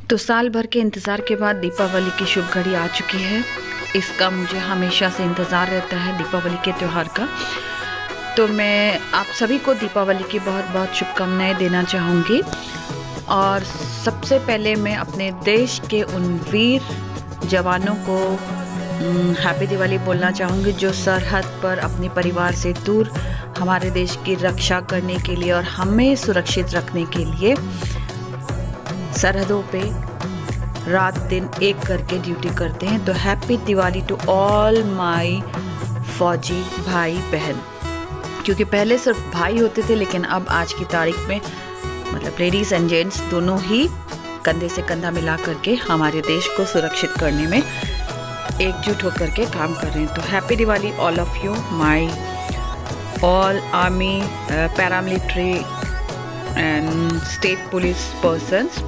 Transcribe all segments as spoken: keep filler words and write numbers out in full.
तो साल भर के इंतज़ार के बाद दीपावली की शुभ घड़ी आ चुकी है। इसका मुझे हमेशा से इंतज़ार रहता है, दीपावली के त्यौहार का। तो मैं आप सभी को दीपावली की बहुत बहुत शुभकामनाएं देना चाहूँगी। और सबसे पहले मैं अपने देश के उन वीर जवानों को हैप्पी दिवाली बोलना चाहूँगी, जो सरहद पर अपने परिवार से दूर हमारे देश की रक्षा करने के लिए और हमें सुरक्षित रखने के लिए सरहदों पे रात दिन एक करके ड्यूटी करते हैं। तो happy Diwali to all my फौजी भाई बहन। क्योंकि पहले सिर्फ भाई होते थे, लेकिन अब आज की तारीख में मतलब लेडीज़ एंड जेंट्स दोनों ही कंधे से कंधा मिला करके हमारे देश को सुरक्षित करने में एकजुट होकर के काम कर रहे हैं। तो happy Diwali all of you, my all army, paramilitary and state police persons.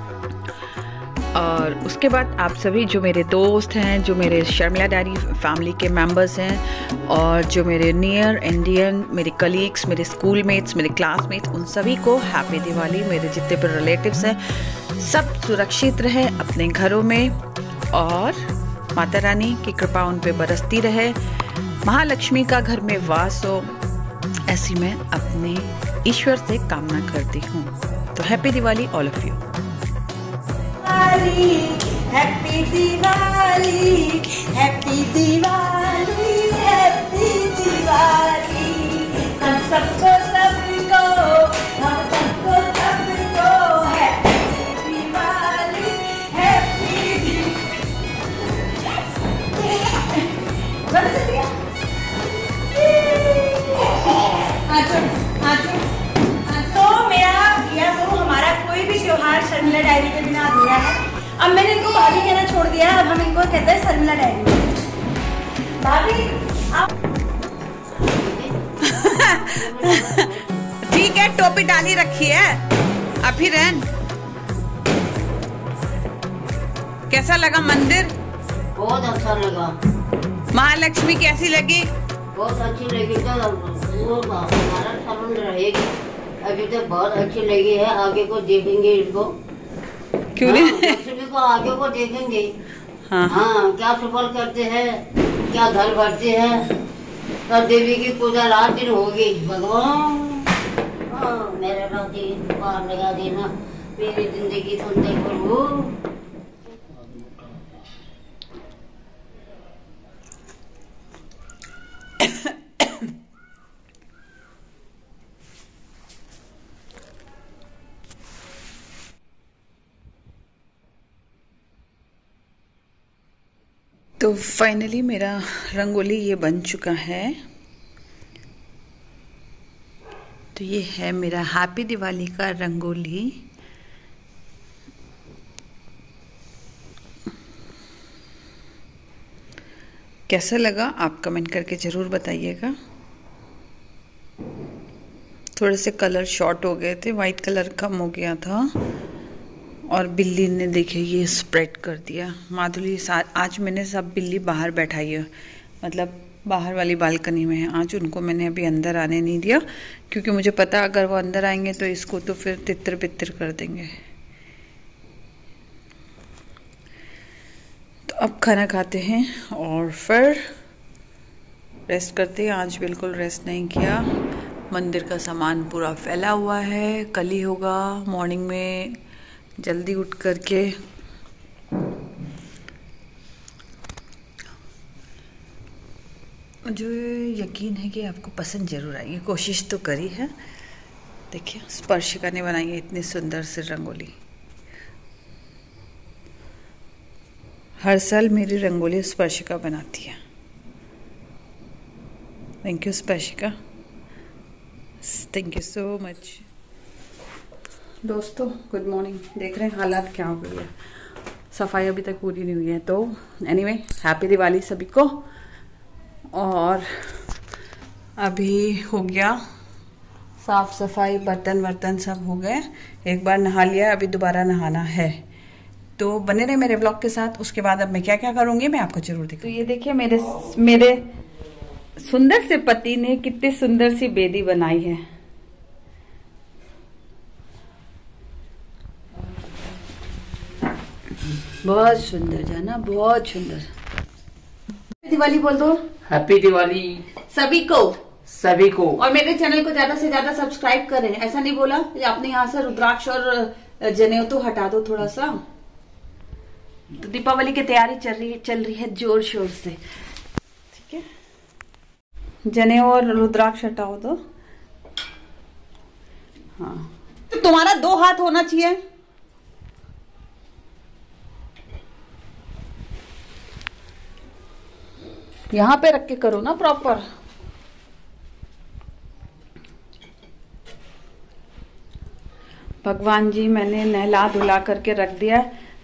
और उसके बाद आप सभी जो मेरे दोस्त हैं, जो मेरे शर्मिला डायरी फैमिली के मेंबर्स हैं, और जो मेरे नियर इंडियन, मेरे कलीग्स, मेरे स्कूल मेट्स, मेरे क्लासमेट्स, उन सभी को हैप्पी दिवाली। मेरे जितने भी रिलेटिव्स हैं सब सुरक्षित रहे अपने घरों में, और माता रानी की कृपा उन पे बरसती रहे, महालक्ष्मी का घर में वास हो, ऐसी मैं अपने ईश्वर से कामना करती हूँ। तो happy Diwali all of you. Happy Diwali, happy Diwali, happy Diwali. हम सबको सबको हम सबको सबको हैप्पी दिवाली, हैप्पी दिवाली। तो मेरा या तो हमारा कोई भी त्योहार शर्मिला डायरी के बिना अधूरा है। अब मैंने इनको भाभी कहना छोड़ दिया, अब हम इनको कहते हैं शर्मिला डायरी। भाभी आप ठीक है, टोपी डाली रखी है। अभी रहन, कैसा लगा मंदिर? बहुत अच्छा लगा। महालक्ष्मी कैसी लगी? बहुत अच्छी लगी। तो वो हमारा सामान रहेगी, अभी तो बहुत अच्छी लगी है। आगे को देखेंगे इसको, क्यों नहीं? लक्ष्मी को आगे को देखेंगे। हाँ हाँ, क्या सफल करते हैं, क्या घर भरते हैं। तो देवी की पूजा रात दिन होगी। भगवान हाँ, मेरे राती पार लगा देना, मेरी जिंदगी सुंदर करो। तो फाइनली मेरा रंगोली ये बन चुका है। तो ये है मेरा हैप्पी दिवाली का रंगोली। कैसा लगा आप कमेंट करके ज़रूर बताइएगा। थोड़े से कलर शॉर्ट हो गए थे, वाइट कलर कम हो गया था, और बिल्ली ने देखे ये स्प्रेड कर दिया। माधुरी आज मैंने सब बिल्ली बाहर बैठाई है, मतलब बाहर वाली बालकनी में है। आज उनको मैंने अभी अंदर आने नहीं दिया, क्योंकि मुझे पता अगर वो अंदर आएंगे तो इसको तो फिर तितर बितर कर देंगे। तो अब खाना खाते हैं और फिर रेस्ट करते हैं। आज बिल्कुल रेस्ट नहीं किया। मंदिर का सामान पूरा फैला हुआ है, कल ही होगा मॉर्निंग में जल्दी उठ करके। मुझे यकीन है कि आपको पसंद ज़रूर आएगी, कोशिश तो करी है। देखिए स्पर्शिका ने बनाई है इतनी सुंदर सी रंगोली। हर साल मेरी रंगोली स्पर्शिका बनाती है। Thank you Sparshika, thank you so much. दोस्तों गुड मॉर्निंग। देख रहे हैं हालात क्या हो गई है, सफाई अभी तक पूरी नहीं हुई है। तो एनीवे हैप्पी दिवाली सभी को। और अभी हो गया साफ सफाई, बर्तन वर्तन सब हो गए। एक बार नहा लिया, अभी दोबारा नहाना है। तो बने रहे मेरे ब्लॉग के साथ। उसके बाद अब मैं क्या क्या करूँगी मैं आपको जरूर दिखाऊंगी। तो ये देखिए मेरे मेरे सुंदर से पति ने कितनी सुंदर सी बेदी बनाई है। बहुत सुंदर जाना, बहुत सुंदर। दिवाली बोल दो। हैप्पी दिवाली सभी को सभी को। और मेरे चैनल को ज्यादा से ज्यादा सब्सक्राइब करें। ऐसा नहीं बोला आपने, यहाँ से रुद्राक्ष और जनेऊ तो हटा दो थोड़ा सा। तो दीपावली की तैयारी चल रही है चल रही है जोर शोर से। ठीक है, जनेऊ और रुद्राक्ष हटाओ दो। हाँ, तो तुम्हारा दो हाथ होना चाहिए। यहां पे रख के करो ना प्रॉपर। भगवान जी मैंने नहला धुला करके रख दिया।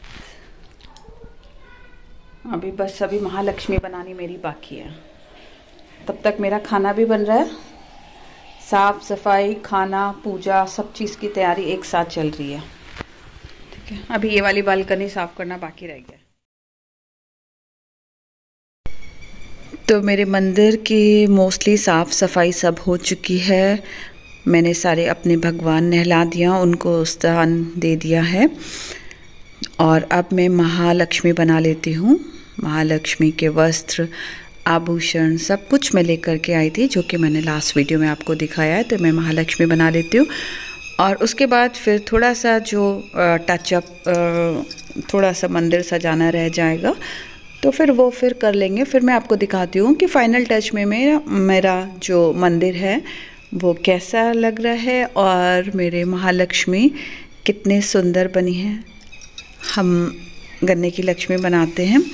अभी बस अभी महालक्ष्मी बनानी मेरी बाकी है। तब तक मेरा खाना भी बन रहा है। साफ सफाई, खाना, पूजा, सब चीज़ की तैयारी एक साथ चल रही है। ठीक है, अभी ये वाली बालकनी साफ करना बाकी रह गया। तो मेरे मंदिर की मोस्टली साफ़ सफाई सब हो चुकी है। मैंने सारे अपने भगवान नहला दिया, उनको स्थान दे दिया है। और अब मैं महालक्ष्मी बना लेती हूँ। महालक्ष्मी के वस्त्र, आभूषण सब कुछ मैं लेकर के आई थी, जो कि मैंने लास्ट वीडियो में आपको दिखाया है। तो मैं महालक्ष्मी बना लेती हूँ और उसके बाद फिर थोड़ा सा जो टचअप, थोड़ा सा मंदिर सजाना रह जाएगा, तो फिर वो फिर कर लेंगे। फिर मैं आपको दिखाती हूँ कि फाइनल टच में मेरा मेरा जो मंदिर है वो कैसा लग रहा है और मेरे महालक्ष्मी कितने सुंदर बनी है। हम गन्ने की लक्ष्मी बनाते हैं,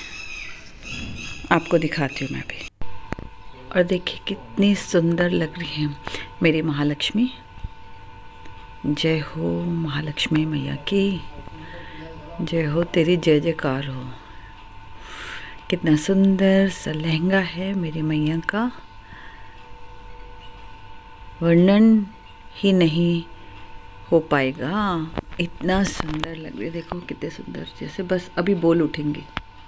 आपको दिखाती हूँ मैं भी। और देखिए कितनी सुंदर लग रही है मेरी महालक्ष्मी। जय हो महालक्ष्मी मैया की, जय हो, तेरी जय जयकार हो। कितना सुंदर सा लहंगा है मेरी मैया का, वर्णन ही नहीं हो पाएगा। इतना सुंदर लग रही है, देखो कितने सुंदर, जैसे बस अभी बोल उठेंगे।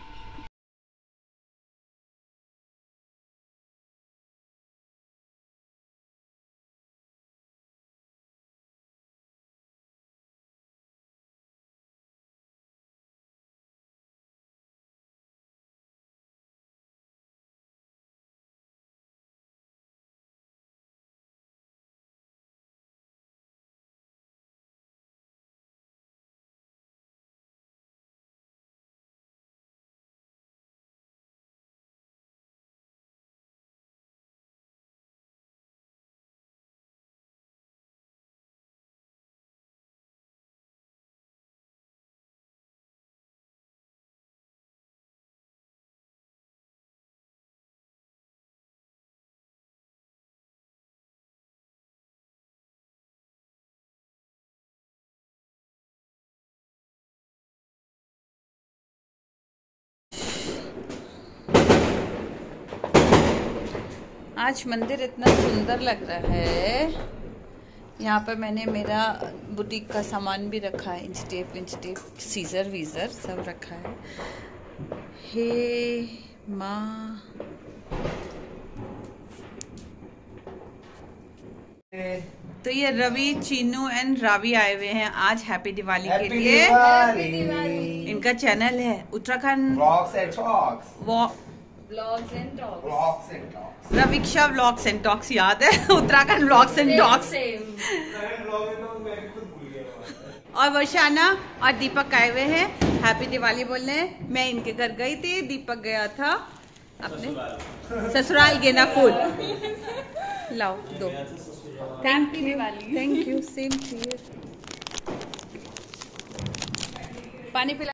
आज मंदिर इतना सुंदर लग रहा है। यहाँ पर मैंने मेरा बुटीक का सामान भी रखा है, inch tape inch tape, scissor वीज़र सब रखा है। हे माँ, तो ये रवि, चीनू एंड रावी आए हुए हैं आज हैप्पी दिवाली के लिए। दिवाली। इनका चैनल है Uttarakhand vlogs and talks. Blogs and talks. Vlogs and talks. Raviksha vlogs and talks याद है, उत्तराखंड व्लॉग्स एंड टॉक्स। और वर्षाना और दीपक आए हुए हैं हैप्पी दिवाली बोलने। मैं इनके घर गई थी, दीपक गया था अपने ससुराल गेंदा फूल। लाओ दो। Thank you, thank you, same to you. पानी पिला।